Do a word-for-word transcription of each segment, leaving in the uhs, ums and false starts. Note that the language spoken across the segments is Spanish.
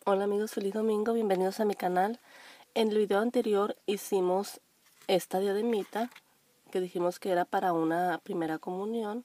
Hola amigos, feliz domingo, bienvenidos a mi canal. En el video anterior hicimos esta diademita que dijimos que era para una primera comunión.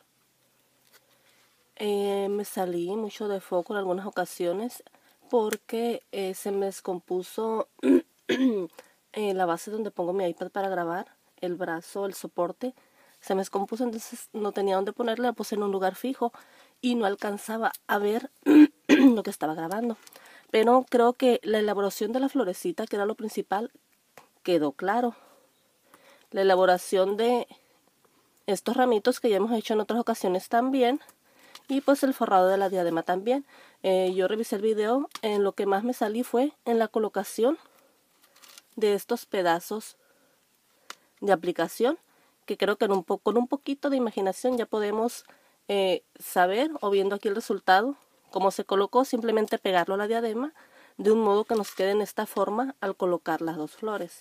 Eh, me salí mucho de foco en algunas ocasiones porque eh, se me descompuso eh, la base donde pongo mi iPad para grabar, el brazo, el soporte. Se me descompuso, entonces no tenía dónde ponerla, la puse en un lugar fijo y no alcanzaba a ver lo que estaba grabando. Pero creo que la elaboración de la florecita, que era lo principal, quedó claro. La elaboración de estos ramitos que ya hemos hecho en otras ocasiones también. Y pues el forrado de la diadema también. Eh, yo revisé el video, en lo que más me salí fue en la colocación de estos pedazos de aplicación, que creo que en un po con un poquito de imaginación ya podemos eh, saber, o viendo aquí el resultado, cómo se colocó, simplemente pegarlo a la diadema de un modo que nos quede en esta forma al colocar las dos flores.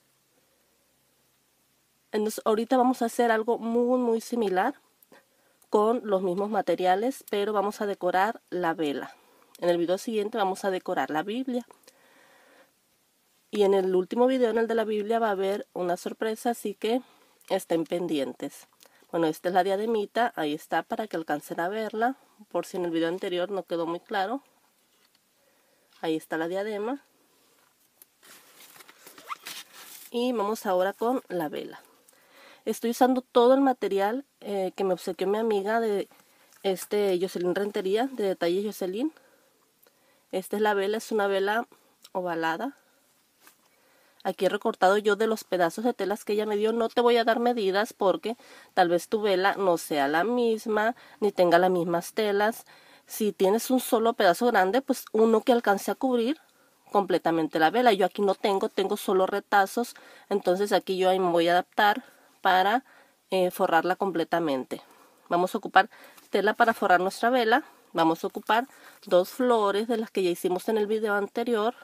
Entonces ahorita vamos a hacer algo muy muy similar con los mismos materiales, pero vamos a decorar la vela. En el video siguiente vamos a decorar la Biblia. Y en el último video, en el de la Biblia, va a haber una sorpresa, así que estén pendientes. Bueno, esta es la diademita, ahí está para que alcancen a verla, por si en el video anterior no quedó muy claro. Ahí está la diadema. Y vamos ahora con la vela. Estoy usando todo el material eh, que me obsequió mi amiga de este Jocelyn Rentería, de Detalles Jocelyn. Esta es la vela, es una vela ovalada. Aquí he recortado yo de los pedazos de telas que ella me dio. No te voy a dar medidas porque tal vez tu vela no sea la misma, ni tenga las mismas telas. Si tienes un solo pedazo grande, pues uno que alcance a cubrir completamente la vela. Yo aquí no tengo, tengo solo retazos, entonces aquí yo ahí me voy a adaptar para eh, forrarla completamente. Vamos a ocupar tela para forrar nuestra vela. Vamos a ocupar dos flores de las que ya hicimos en el video anterior.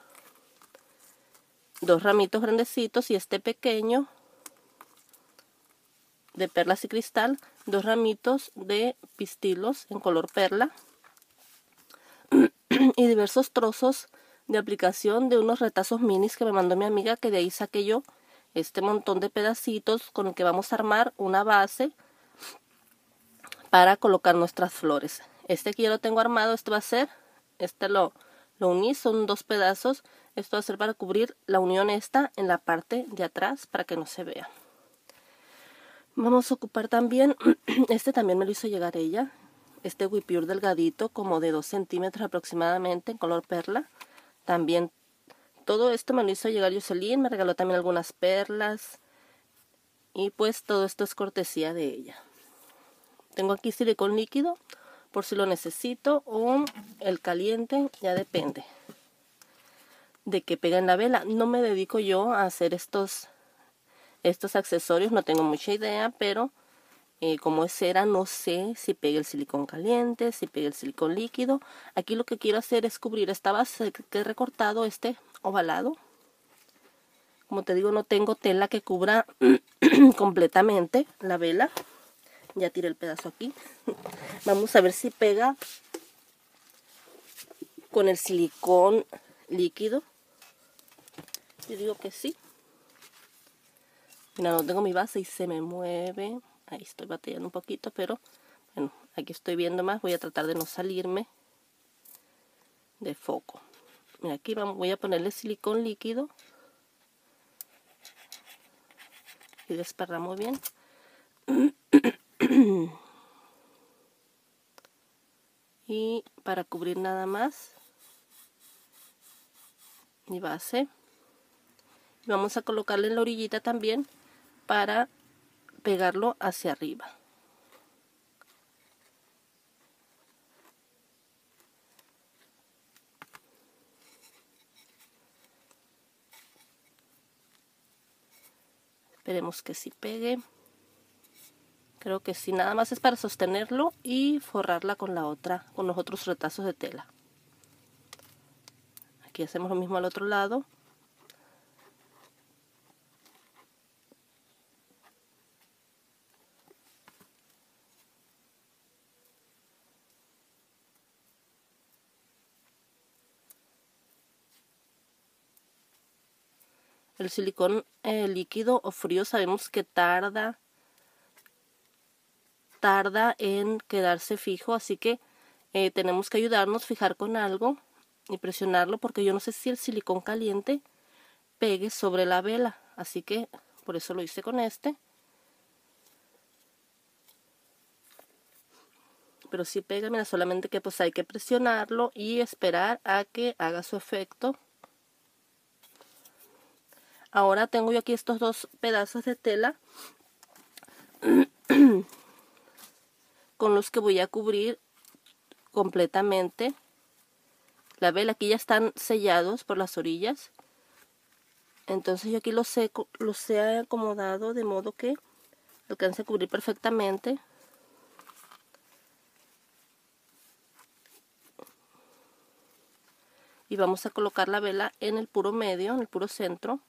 Dos ramitos grandecitos y este pequeño de perlas y cristal, dos ramitos de pistilos en color perla y diversos trozos de aplicación de unos retazos minis que me mandó mi amiga, que de ahí saqué yo este montón de pedacitos con el que vamos a armar una base para colocar nuestras flores. Este aquí ya lo tengo armado, este va a ser, este lo, lo uní, son dos pedazos. Esto va a ser para cubrir la unión esta en la parte de atrás para que no se vea. Vamos a ocupar también, este también me lo hizo llegar ella, este guipure delgadito como de dos centímetros aproximadamente en color perla. También todo esto me lo hizo llegar Jocelyn, me regaló también algunas perlas y pues todo esto es cortesía de ella. Tengo aquí silicón líquido por si lo necesito, o el caliente, ya depende de que pega en la vela. No me dedico yo a hacer estos, estos accesorios, no tengo mucha idea, pero eh, como es cera, no sé si pega el silicón caliente, si pega el silicón líquido. Aquí lo que quiero hacer es cubrir esta base que he recortado, este ovalado. Como te digo, no tengo tela que cubra completamente la vela. Ya tiré el pedazo aquí. Vamos a ver si pega con el silicón líquido. Yo digo que sí. Mira, no tengo mi base y se me mueve. Ahí estoy batallando un poquito, pero bueno, aquí estoy viendo más. Voy a tratar de no salirme de foco. Mira, aquí vamos, voy a ponerle silicón líquido. Y desparramo bien. Y para cubrir nada más mi base, vamos a colocarle en la orillita también para pegarlo hacia arriba. Esperemos que sí pegue. Creo que sí, nada más es para sostenerlo y forrarla con la otra, con los otros retazos de tela. Aquí hacemos lo mismo al otro lado. El silicón eh, líquido o frío sabemos que tarda, tarda en quedarse fijo, así que eh, tenemos que ayudarnos, fijar con algo y presionarlo, porque yo no sé si el silicón caliente pegue sobre la vela, así que por eso lo hice con este. Pero sí pega, mira, solamente que pues hay que presionarlo y esperar a que haga su efecto. Ahora tengo yo aquí estos dos pedazos de tela con los que voy a cubrir completamente la vela. Aquí ya están sellados por las orillas, entonces yo aquí los he, los he acomodado de modo que alcance a cubrir perfectamente. Y vamos a colocar la vela en el puro medio, en el puro centro.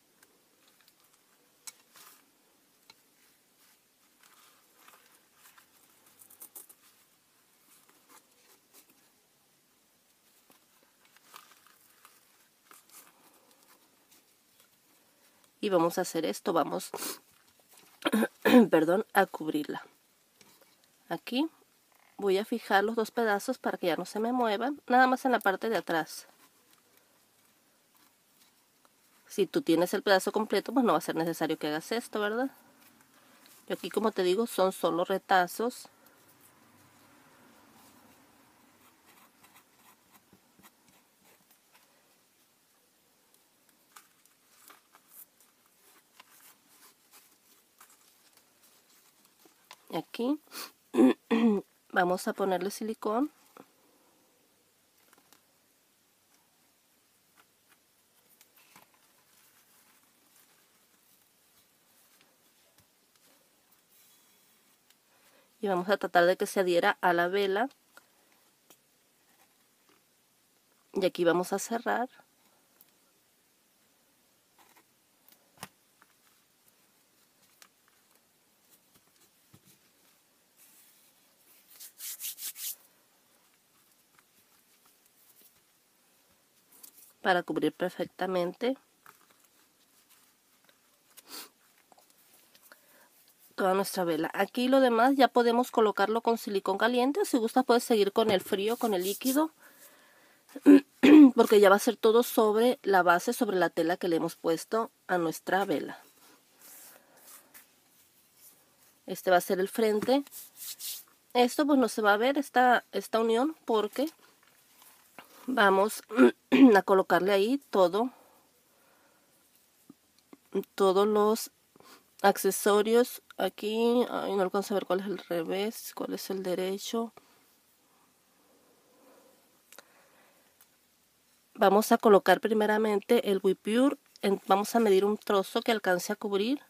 Y vamos a hacer esto, vamos perdón, a cubrirla. Aquí voy a fijar los dos pedazos para que ya no se me muevan, nada más en la parte de atrás. Si tú tienes el pedazo completo, pues no va a ser necesario que hagas esto, ¿verdad? Yo aquí, como te digo, son solo retazos. Y aquí vamos a ponerle silicón. Y vamos a tratar de que se adhiera a la vela. Y aquí vamos a cerrar. Para cubrir perfectamente toda nuestra vela. Aquí lo demás ya podemos colocarlo con silicón caliente. Si gustas puedes seguir con el frío, con el líquido, porque ya va a ser todo sobre la base, sobre la tela que le hemos puesto a nuestra vela. Este va a ser el frente. Esto pues no se va a ver esta, esta unión, porque vamos a colocarle ahí todo, todos los accesorios. Aquí ay, no alcanzo a ver cuál es el revés, cuál es el derecho. Vamos a colocar primeramente el Guipure. Vamos a medir un trozo que alcance a cubrir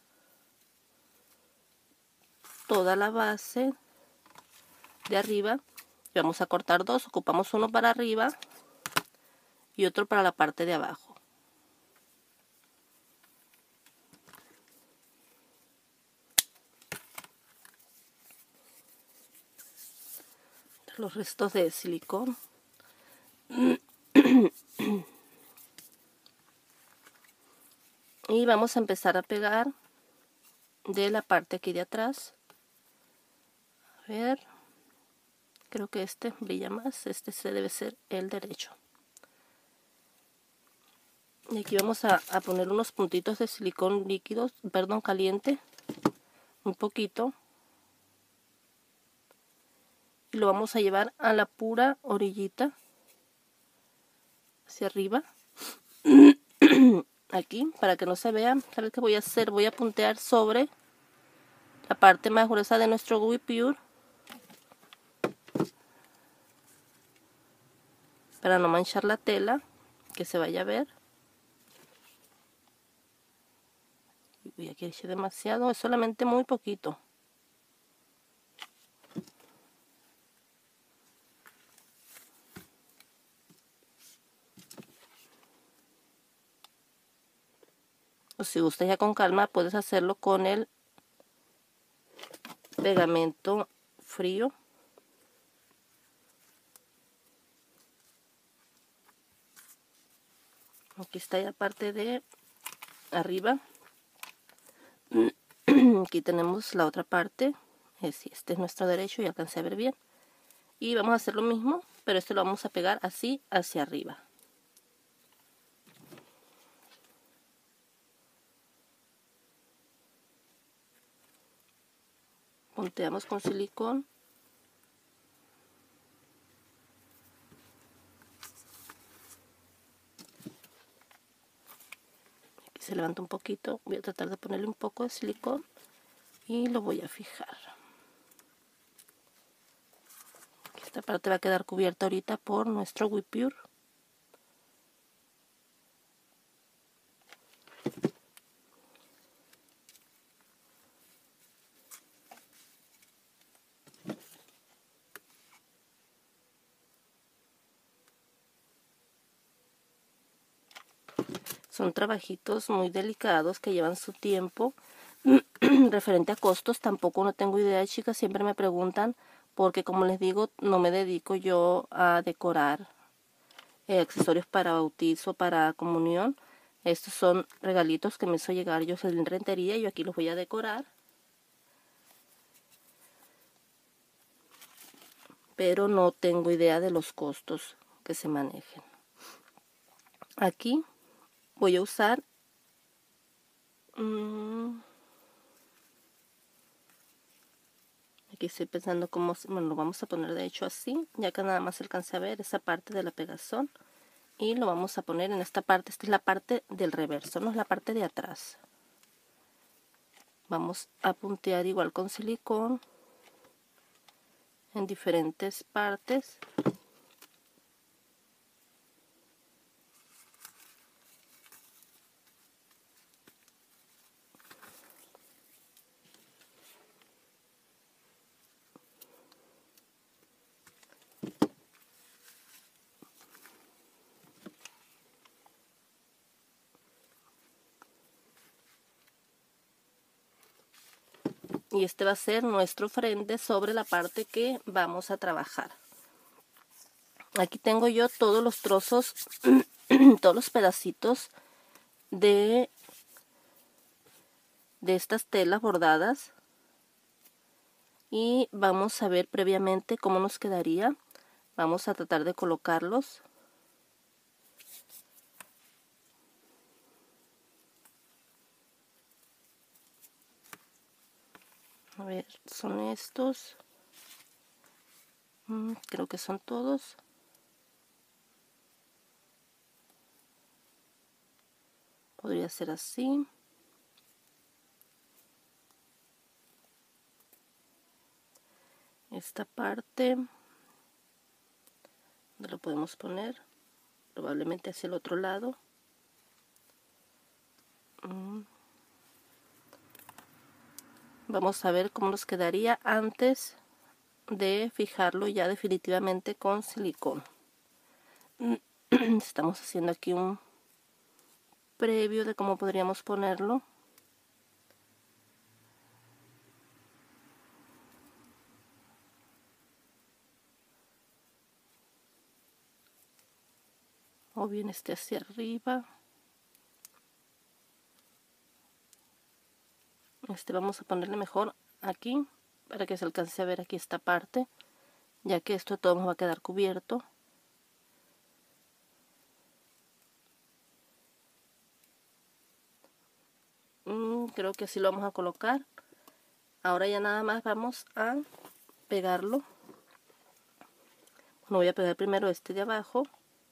toda la base de arriba. Y vamos a cortar dos. Ocupamos uno para arriba y otro para la parte de abajo. Los restos de silicón. Y vamos a empezar a pegar de la parte aquí de atrás. A ver, creo que este brilla más, este se debe ser el derecho. Y aquí vamos a, a poner unos puntitos de silicón líquido, perdón, caliente, un poquito. Y lo vamos a llevar a la pura orillita, hacia arriba. Aquí, para que no se vea, ¿sabes qué voy a hacer? Voy a puntear sobre la parte más gruesa de nuestro Guipure, para no manchar la tela, que se vaya a ver. Uy, aquí eché demasiado, es solamente muy poquito. O si gustas ya con calma, puedes hacerlo con el pegamento frío. Aquí está ya parte de arriba. Aquí tenemos la otra parte. Este es nuestro derecho y alcancé a ver bien. Y vamos a hacer lo mismo, pero esto lo vamos a pegar así hacia arriba. Punteamos con silicón. Aquí se levanta un poquito. Voy a tratar de ponerle un poco de silicón y lo voy a fijar. Esta parte va a quedar cubierta ahorita por nuestro Wipure. Son trabajitos muy delicados que llevan su tiempo. Referente a costos, tampoco no tengo idea, chicas. Siempre me preguntan, porque como les digo, no me dedico yo a decorar eh, accesorios para bautizo, para comunión. Estos son regalitos que me hizo llegar yo en rentería y yo aquí los voy a decorar. Pero no tengo idea de los costos que se manejen. Aquí voy a usar mmm, aquí estoy pensando cómo, bueno, lo vamos a poner de hecho así, ya que nada más alcancé a ver esa parte de la pegazón, y lo vamos a poner en esta parte. Esta es la parte del reverso, no es la parte de atrás. Vamos a puntear igual con silicón en diferentes partes. Y este va a ser nuestro frente sobre la parte que vamos a trabajar. Aquí tengo yo todos los trozos, todos los pedacitos de, de estas telas bordadas. Y vamos a ver previamente cómo nos quedaría. Vamos a tratar de colocarlos. A ver, son estos. Mm, creo que son todos. Podría ser así. Esta parte, ¿dónde lo podemos poner? Probablemente hacia el otro lado. Mm. Vamos a ver cómo nos quedaría antes de fijarlo ya definitivamente con silicón. Estamos haciendo aquí un previo de cómo podríamos ponerlo. O bien este hacia arriba. Este vamos a ponerle mejor aquí para que se alcance a ver aquí esta parte, ya que esto todo nos va a quedar cubierto. Mm, creo que así lo vamos a colocar. Ahora ya nada más vamos a pegarlo. Bueno, voy a pegar primero este de abajo.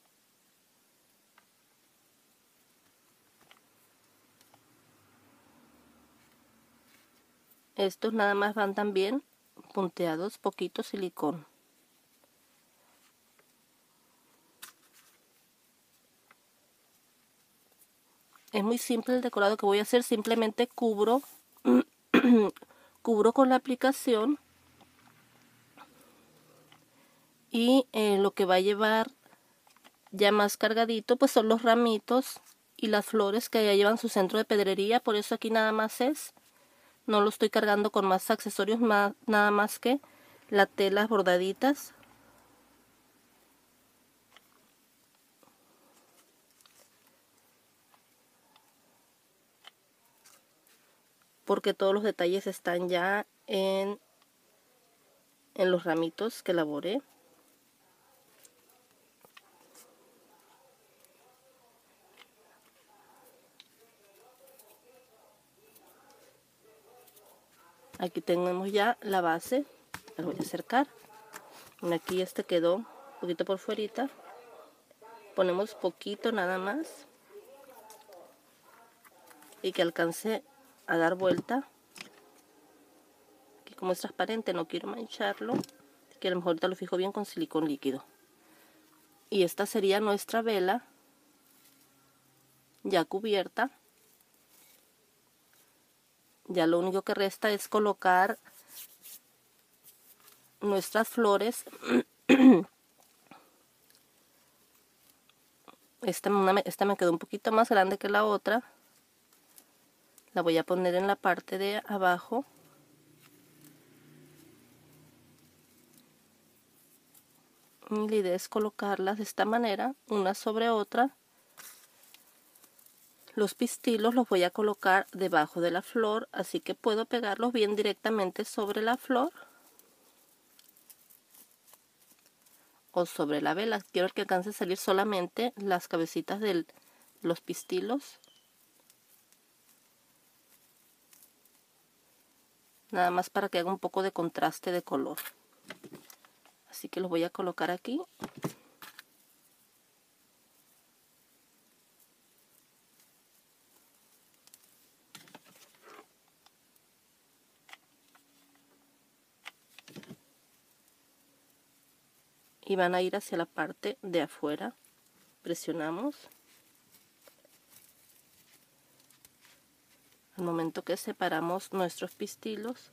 Estos nada más van también punteados, poquito silicón. Es muy simple el decorado que voy a hacer. Simplemente cubro, cubro con la aplicación. Y eh, lo que va a llevar ya más cargadito pues son los ramitos y las flores que ya llevan su centro de pedrería. Por eso aquí nada más es. No lo estoy cargando con más accesorios, más, nada más que las telas bordaditas. porque todos los detalles están ya en, en los ramitos que elaboré. Aquí tenemos ya la base, la voy a acercar. Aquí este quedó un poquito por fuerita. Ponemos poquito nada más y que alcance a dar vuelta. Aquí como es transparente no quiero mancharlo, que a lo mejor ahorita lo fijo bien con silicón líquido. Y esta sería nuestra vela ya cubierta. Ya lo único que resta es colocar nuestras flores. Esta, una, esta me quedó un poquito más grande que la otra. La voy a poner en la parte de abajo. Y la idea es colocarlas de esta manera, una sobre otra. Los pistilos los voy a colocar debajo de la flor, así que puedo pegarlos bien directamente sobre la flor o sobre la vela. Quiero que alcance a salir solamente las cabecitas de los pistilos. Nada más para que haga un poco de contraste de color. Así que los voy a colocar aquí. Y van a ir hacia la parte de afuera. Presionamos. Al momento que separamos nuestros pistilos,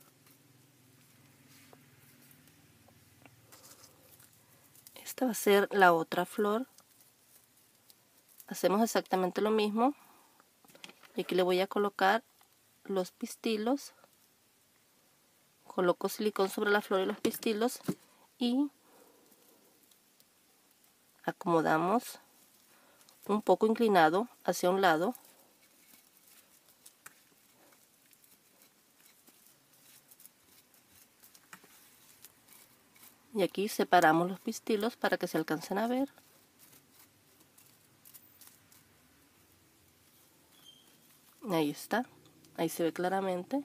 esta va a ser la otra flor. Hacemos exactamente lo mismo. Y aquí le voy a colocar los pistilos. Coloco silicón sobre la flor y los pistilos y acomodamos un poco inclinado hacia un lado. Y aquí separamos los pistilos para que se alcancen a ver. Ahí está, ahí se ve claramente.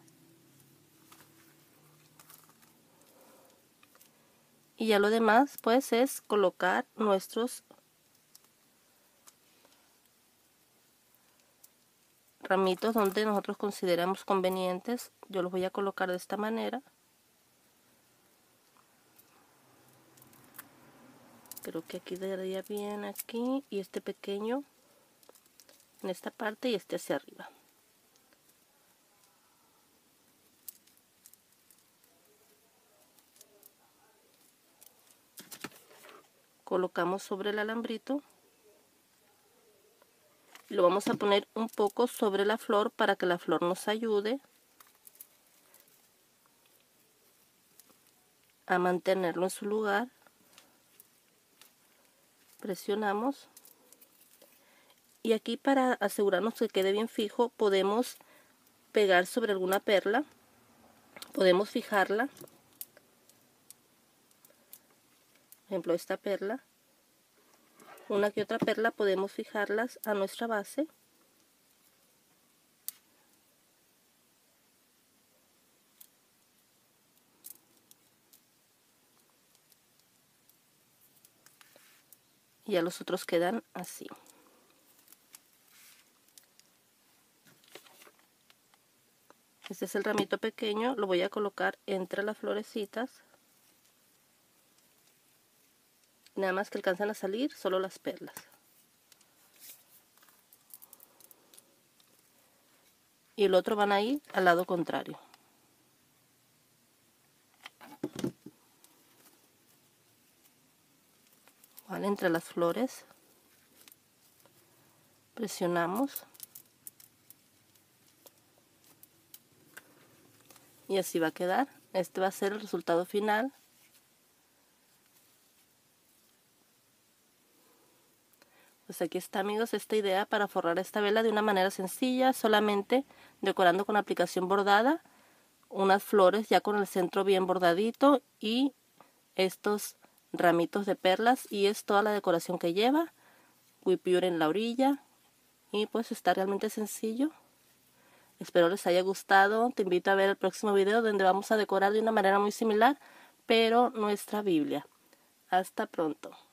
Y ya lo demás pues es colocar nuestros ramitos donde nosotros consideramos convenientes. Yo los voy a colocar de esta manera. Creo que aquí daría bien aquí y este pequeño en esta parte y este hacia arriba. Colocamos sobre el alambrito y lo vamos a poner un poco sobre la flor para que la flor nos ayude a mantenerlo en su lugar. Presionamos y aquí, para asegurarnos que quede bien fijo, podemos pegar sobre alguna perla, podemos fijarla. Por ejemplo, esta perla, una que otra perla podemos fijarlas a nuestra base. Y ya los otros quedan así. Este es el ramito pequeño, lo voy a colocar entre las florecitas. Nada más que alcanzan a salir solo las perlas. Y el otro van a ir al lado contrario. Vale, entre las flores presionamos y así va a quedar. Este va a ser el resultado final. Pues aquí está, amigos, esta idea para forrar esta vela de una manera sencilla, solamente decorando con aplicación bordada, unas flores ya con el centro bien bordadito y estos ramitos de perlas, y es toda la decoración que lleva. Guipure en la orilla, y pues está realmente sencillo. Espero les haya gustado. Te invito a ver el próximo video donde vamos a decorar de una manera muy similar, pero nuestra Biblia. Hasta pronto.